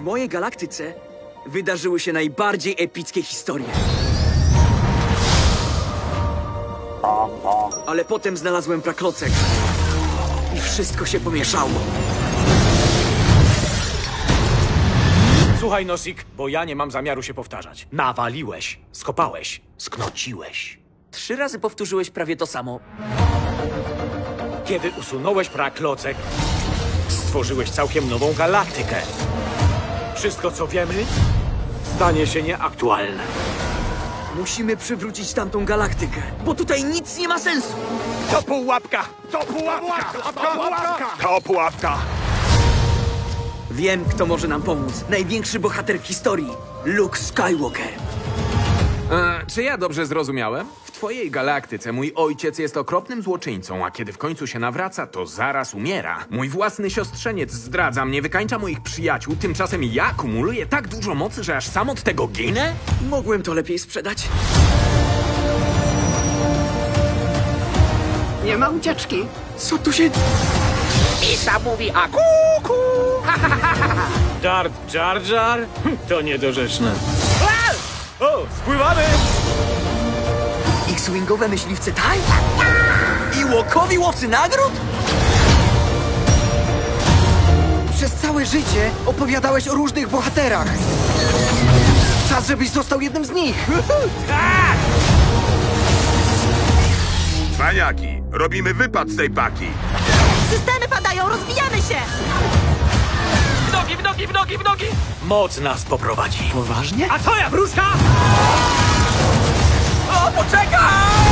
mojej galaktyce wydarzyły się najbardziej epickie historie. Ale potem znalazłem praklocek i wszystko się pomieszało. Słuchaj, Nosik, bo ja nie mam zamiaru się powtarzać. Nawaliłeś, skopałeś, sknociłeś. 3 razy powtórzyłeś prawie to samo. Kiedy usunąłeś praklocek, stworzyłeś całkiem nową galaktykę. Wszystko, co wiemy, stanie się nieaktualne. Musimy przywrócić tamtą galaktykę, bo tutaj nic nie ma sensu. To pułapka! To pułapka! To pułapka! To pułapka! Wiem, kto może nam pomóc. Największy bohater w historii. Luke Skywalker. Czy ja dobrze zrozumiałem? W twojej galaktyce mój ojciec jest okropnym złoczyńcą, a kiedy w końcu się nawraca, to zaraz umiera. Mój własny siostrzeniec zdradza mnie, wykańcza moich przyjaciół, tymczasem ja kumuluję tak dużo mocy, że aż sam od tego ginę? Mogłem to lepiej sprzedać. Nie ma ucieczki. Co tu się... Misa mówi a kuku! Darth Jar Jar? To niedorzeczne. O, spływamy! X-Wingowe myśliwce TIE? I łokowi łowcy nagród? Przez całe życie opowiadałeś o różnych bohaterach. Czas, żebyś został jednym z nich. Cwaniaki, robimy wypad z tej paki. Systemy padają, rozbijamy się! W nogi, w nogi, w nogi, w nogi! Moc nas poprowadzi. Poważnie? A co ja, wróżka? O, poczekaj!